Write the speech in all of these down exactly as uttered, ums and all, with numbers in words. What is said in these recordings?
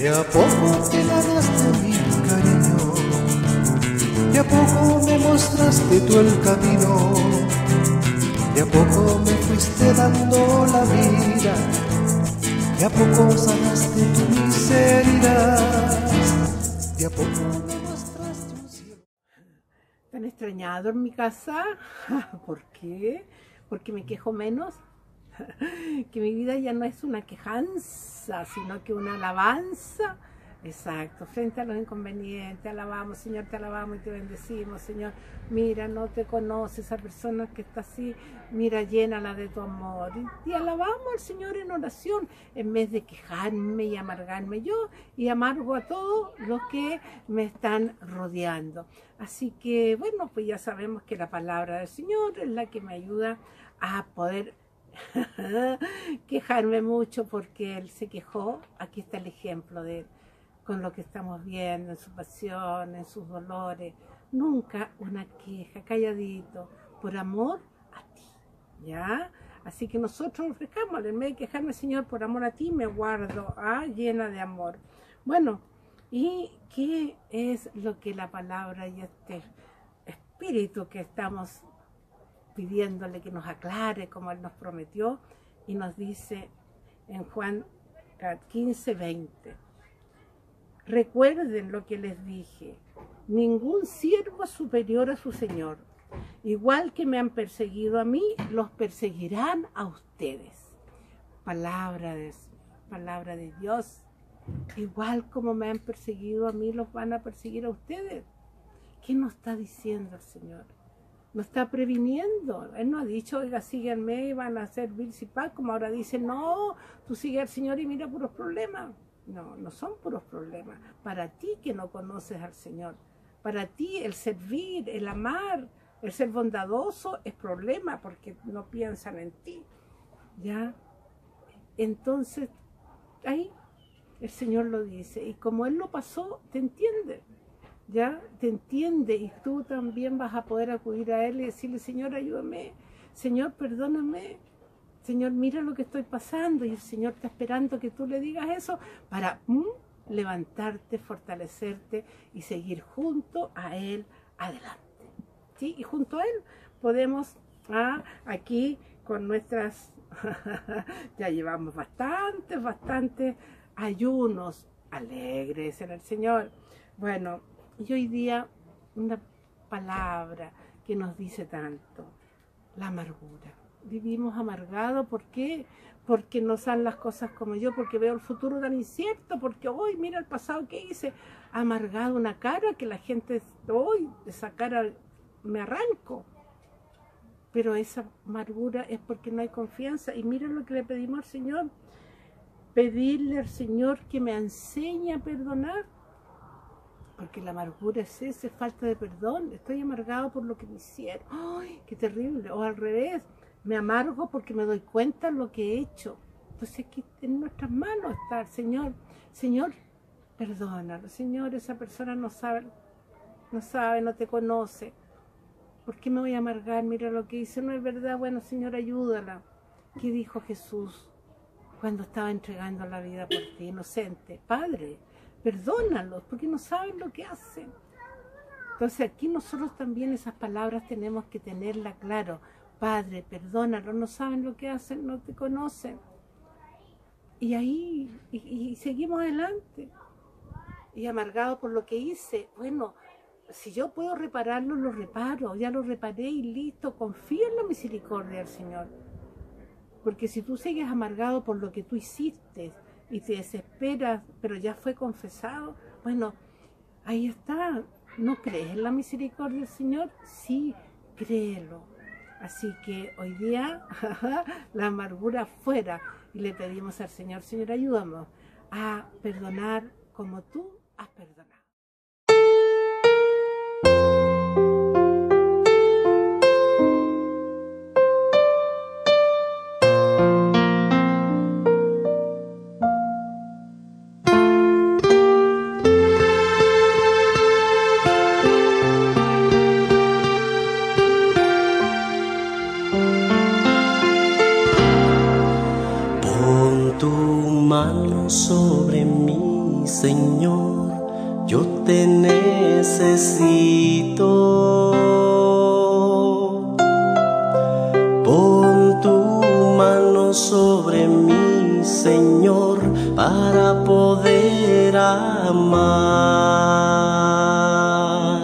a poco te ganaste mi cariño, de a poco me mostraste tú el camino, de a poco me fuiste dando la vida, de a poco sanaste tu miseria, de a poco me mostraste un cielo. ¿Tan extrañado en mi casa? ¿Por qué? ¿Porque me quejo menos? Que mi vida ya no es una quejanza, sino que una alabanza. Exacto, frente a los inconvenientes, alabamos, Señor, te alabamos y te bendecimos, Señor. Mira, no te conoce esa persona que está así, mira, llénala de tu amor. Y, y alabamos al Señor en oración, en vez de quejarme y amargarme yo, y amargo a todos los que me están rodeando. Así que, bueno, pues ya sabemos que la palabra del Señor es la que me ayuda a poder quejarme mucho, porque Él se quejó. Aquí está el ejemplo de Él, con lo que estamos viendo, en su pasión, en sus dolores. Nunca una queja, calladito, por amor a ti, ¿ya? Así que nosotros ofrezcamos, en vez de quejarme, Señor, por amor a ti, me guardo, ¿ah? Llena de amor. Bueno, ¿y qué es lo que la palabra y este espíritu que estamos pidiéndole que nos aclare, como Él nos prometió, y nos dice en Juan quince, veinte? Recuerden lo que les dije, ningún siervo es superior a su Señor. Igual que me han perseguido a mí, los perseguirán a ustedes. Palabra de, palabra de Dios. Igual como me han perseguido a mí, los van a perseguir a ustedes. ¿Qué nos está diciendo el Señor? Nos está previniendo. Él no ha dicho, oiga, síganme y van a servir si paz, como ahora dice, no, tú sigue al Señor y mira puros problemas. No, no son puros problemas. Para ti que no conoces al Señor, para ti el servir, el amar, el ser bondadoso es problema, porque no piensan en ti, ¿ya? Entonces, ahí el Señor lo dice, y como Él lo pasó, te entiende, ¿ya? Te entiende, y tú también vas a poder acudir a Él y decirle, Señor, ayúdame, Señor, perdóname, Señor, mira lo que estoy pasando, y el Señor está esperando que tú le digas eso para mm, levantarte, fortalecerte y seguir junto a Él adelante, ¿sí? Y junto a Él podemos, ah, aquí con nuestras, ya llevamos bastantes, bastantes ayunos alegres en el Señor. Bueno, y hoy día una palabra que nos dice tanto, la amargura. Vivimos amargados, ¿por qué? Porque no salen las cosas como yo, porque veo el futuro tan incierto, porque hoy mira el pasado que hice, amargado una cara que la gente, hoy esa cara me arranco, pero esa amargura es porque no hay confianza. Y mira lo que le pedimos al Señor, pedirle al Señor que me enseñe a perdonar, porque la amargura es esa, falta de perdón. Estoy amargado por lo que me hicieron, ¡ay, qué terrible! O al revés, me amargo porque me doy cuenta de lo que he hecho. Entonces aquí en nuestras manos está el Señor. Señor, perdónalo. Señor, esa persona no sabe, no sabe, no te conoce. ¿Por qué me voy a amargar? Mira lo que hice, no es verdad. Bueno, Señor, ayúdala. ¿Qué dijo Jesús cuando estaba entregando la vida por ti, inocente? Padre, perdónalos, porque no saben lo que hacen. Entonces aquí nosotros también esas palabras tenemos que tenerla claro. Padre, perdónalos, no saben lo que hacen, no te conocen. Y ahí, y, y seguimos adelante. Y amargado por lo que hice, bueno, si yo puedo repararlo, lo reparo, ya lo reparé y listo, confío en la misericordia del Señor. Porque si tú sigues amargado por lo que tú hiciste y te desesperas, pero ya fue confesado, bueno, ahí está. ¿No crees en la misericordia del Señor? Sí, créelo. Así que hoy día la amargura fuera, y le pedimos al Señor, Señor, ayúdanos a perdonar como tú has perdonado. Sobre mí, Señor, yo te necesito. Pon tu mano sobre mí, Señor, para poder amar.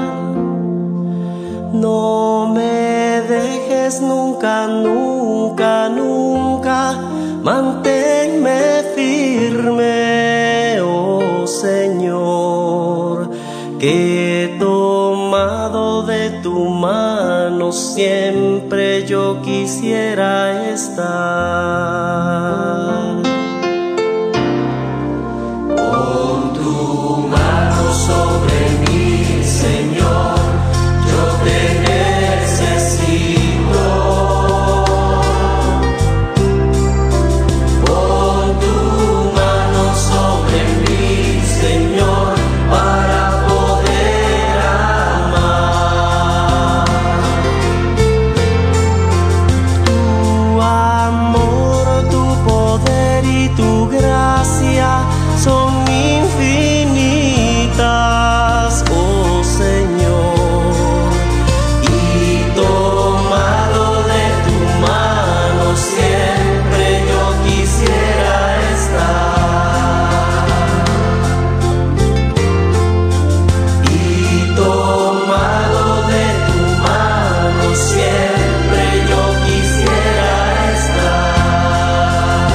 No me dejes nunca, nunca, nunca, manténme firme, oh Señor, que he tomado de tu mano, siempre yo quisiera estar. Pon tu mano sobre mí, Señor, yo te necesito. Pon tu mano sobre mí, Señor, para poder amar. Tu amor, tu poder y tu gracia son infinitas, oh Señor, y tomado de tu mano siempre yo quisiera estar. Y tomado de tu mano siempre yo quisiera estar.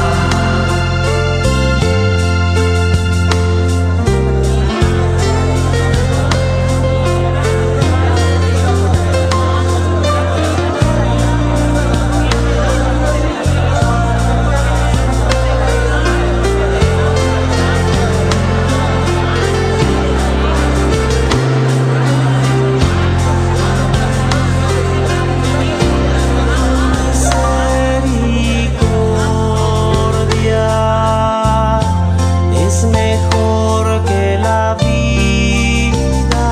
Misericordia es mejor que la vida.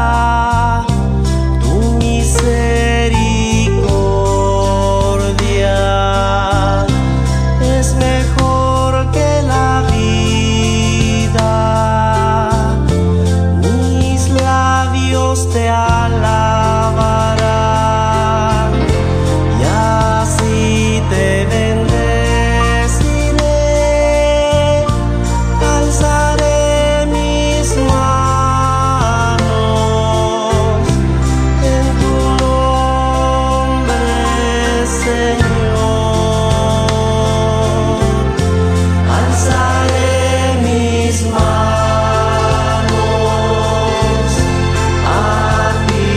Tu misericordia es mejor que la vida. Mis labios te alabarán y así te bendeciré. Alzaré mis manos en tu nombre, Señor. Alzaré mis manos a ti,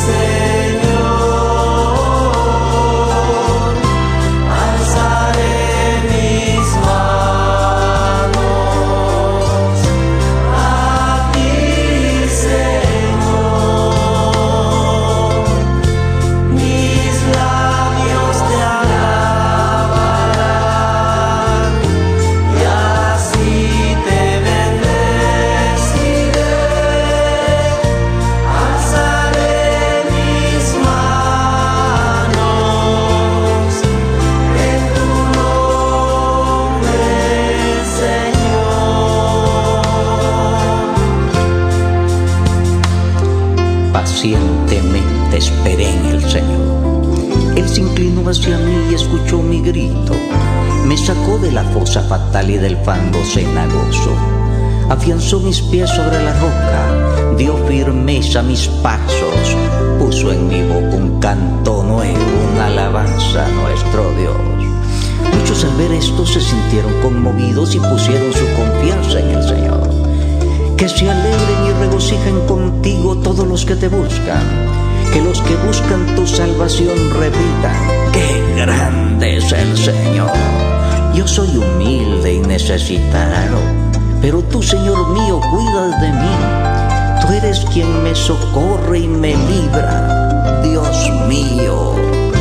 Señor. Alzaré mis manos a ti, Señor. Mis labios te alabarán y así te bendeciré. Alzaré mis manos en tu nombre, Señor. Pacientemente esperé en el Señor. Él se inclinó hacia mí y escuchó mi grito. Me sacó de la fosa fatal y del fango cenagoso. Afianzó mis pies sobre la roca, dio firmeza a mis pasos, puso en mi boca un canto nuevo, una alabanza a nuestro Dios. Muchos al ver esto se sintieron conmovidos y pusieron su confianza en el Señor. Que se alegren y regocijen contigo todos los que te buscan, que los que buscan tu salvación repitan: ¡qué grande es el Señor! Yo soy humilde y necesitado, pero tú, Señor mío, cuidas de mí. Tú eres quien me socorre y me libra, Dios mío.